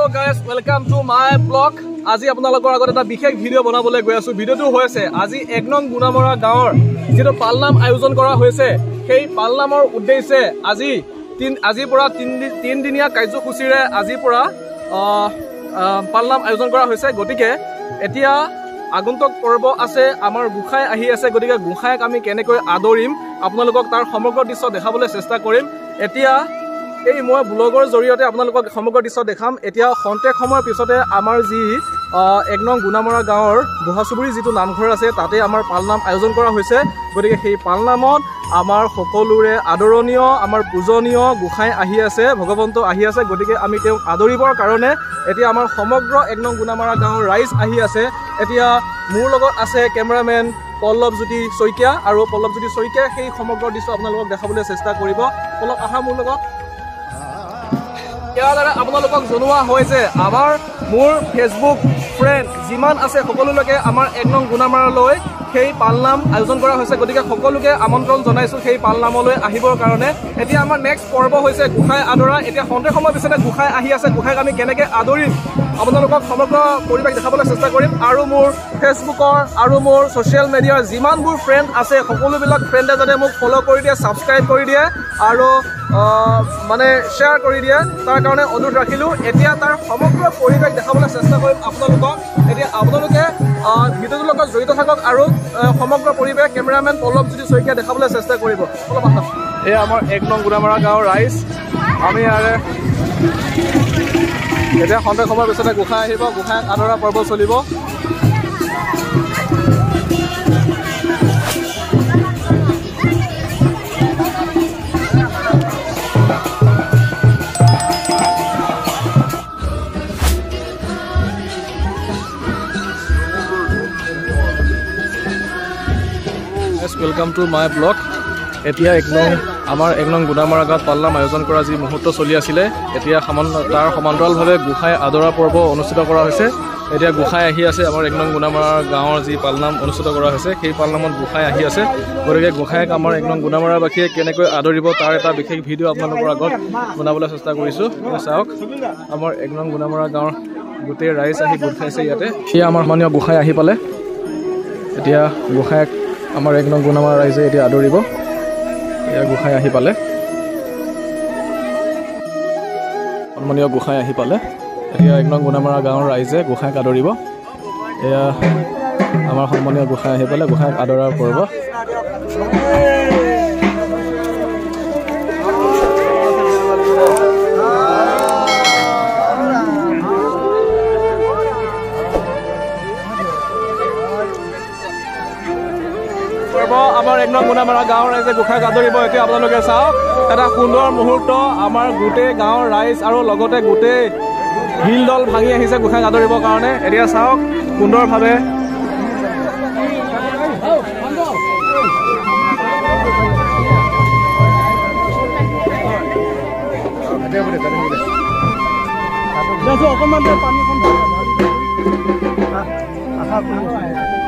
Hello guys, welcome to my blog. আজি আপোনালোকৰ আগত এটা বিশেষ ভিডিও বনাবলৈ গৈ আছো। ভিডিওটো হৈছে আজি 1 নং গুণামৰা গাঁৱৰ যেটো পালনাম আয়োজন কৰা হৈছে সেই পালনামৰ উদ্দেশ্যে আজিৰ পৰা 3 দিনীয়া কাৰ্যসূচীৰে আজিৰ পৰা পালনাম আয়োজন কৰা হৈছে। গতিকে এতিয়া আগন্তুক পৰ্ব আছে, আমাৰ গুখাই আহি আছে। গতিকে গুখাইক আমি কেনেকৈ আদৰিম আপোনালোকক তাৰ সমগ্ৰ দৃশ্য দেখাবলৈ চেষ্টা কৰিম। এতিয়া এই মই ব্লগৰ জৰিয়তে আপোনালোকক সমগ্ৰ দৃশ্য দেখাম। এতিয়া খন্তেক সময়ৰ পিছতে আমাৰ যি 1 নং গুণামৰা গাঁৱৰ বুঢ়াচুবুৰী যিটো নামঘৰ আছে তাতে আমাৰ পালনাম আয়োজন কৰা হৈছে। গতিকে সেই পালনামত আমাৰ সকলোৰে আদৰণীয়, আমাৰ পূজনীয় গোসাঁই আহি আছে, ভগৱন্ত আহি আছে। গতিকে আমি তেওঁক আদৰিবৰ কাৰণে এতিয়া আমাৰ সমগ্ৰ 1 নং গুণামৰা গাঁৱৰ ৰাইজ আহি আছে। এতিয়া মোৰ লগত আছে কেমেৰামেন পল্লৱজ্যোতি শইকীয়া, আৰু পল্লৱজ্যোতি শইকীয়াই সেই সমগ্ৰ দৃশ্য আপোনালোকক দেখাবলৈ চেষ্টা কৰিব। পল্লৱ আহা মোৰ লগত। ইয়াৰ দ্বাৰা আপোনালোকক জনোৱা হয় যে মোৰ ফেচবুক ফ্ৰেণ্ড যিমান আছে সকলোলৈকে আমাৰ 1 নং গুণামৰালৈ সেই পালনাম আয়োজন কৰা হৈছে। গতিকে সকলোকে আমন্ত্ৰণ জনাইছোঁ সেই পালনামলৈ আহিবৰ কাৰণে। এতিয়া আমাৰ নেক্সট পৰ্ব হৈছে গোসাঁই আদৰা। এতিয়া খন্তেক সময়ৰ পিছতে গোসাঁই আহি আছে। গোসাঁইক আমি কেনেকৈ আদৰিম আপোনালোকক সমগ্ৰ পৰিৱেশ দেখাবলৈ চেষ্টা কৰিম। আৰু মোৰ ফেচবুকৰ আৰু মোৰ ছ'চিয়েল মিডিয়াৰ যিমানবোৰ ফ্ৰেণ্ড আছে সকলোবিলাক ফ্ৰেণ্ডে যাতে মোক ফ'ল' কৰি দিয়ে, ছাবস্ক্ৰাইব কৰি দিয়ে আৰু মানে শ্বেয়াৰ কৰি দিয়ে, তাৰ কাৰণে অনুৰোধ ৰাখিলোঁ। এতিয়া তাৰ সমগ্ৰ পৰিৱেশ দেখাবলৈ চেষ্টা কৰিম আপোনালোকক। এতিয়া আপোনালোকে ভিডিঅ'টোৰ লগত জড়িত থাকক আৰু সমগ্ৰ পৰিৱেশ কেমেৰামেন পল্লৱজ্যোতি শইকীয়া দেখাবলৈ চেষ্টা কৰিব। অলপ আহক। এয়া আমাৰ 1 নং গুণামৰা গাঁৱৰ ৰাইজ। আমি ইয়াৰে এতিয়া খন্তেক সময়ৰ পিছতে গোসাঁই আহিব, গোসাঁইক আদৰা পৰ্ব চলিব। Welcome to my blog. এতিয়া আমাৰ 1 নং গুণামৰা গাঁৱত পালনাম আয়োজন কৰা যি মুহূৰ্ত চলি আছিলে, এতিয়া তাৰ সমান্তৰালভাৱে গোসাঁই আদৰা পৰ্ব অনুষ্ঠিত কৰা হৈছে। এতিয়া গোসাঁই আহি আছে। আমাৰ 1 নং গুণামৰা গাঁৱৰ যি পালনাম অনুষ্ঠিত কৰা হৈছে সেই পালনামত গোসাঁই আহি আছে। গতিকে গোসাঁইক আমাৰ 1 নং গুণামৰাবাসীয়ে কেনেকৈ আদৰিব তাৰ এটা বিশেষ ভিডিঅ' আপোনালোকৰ আগত বনাবলৈ চেষ্টা কৰিছোঁ। চাওক, আমাৰ 1 নং গুণামৰা গাঁৱৰ গোটেই ৰাইজ আহি গোট খাইছে ইয়াতে। সেয়া আমাৰ সন্মানীয় গোসাঁই আহি পালে। এতিয়া গোসাঁইক আমাৰ 1 নং গুণামৰা ৰাইজে এতিয়া আদৰিব। এয়া গোসাঁই আহি পালে, সন্মানীয় গোসাঁই আহি পালে। এতিয়া 1 নং গুণামৰা গাঁৱৰ ৰাইজে গোসাঁইক আদৰিব। এয়া আমাৰ সন্মানীয় গোসাঁই আহি পালে, গোসাঁইক আদৰাৰ পৰ্ব। আমাৰ 1 নং গুণামৰা গাঁৱৰ ৰাইজে গোসাঁইক আদৰিব। এতিয়া আপোনালোকে চাওক, এটা সুন্দৰ মুহূৰ্ত। আমাৰ গোটেই গাঁৱৰ ৰাইজ আৰু লগতে গোটেই হিল দল ভাঙি আহিছে গোসাঁইক আদৰিবৰ কাৰণে। এতিয়া চাওক সুন্দৰভাৱে অকণমান পানীখন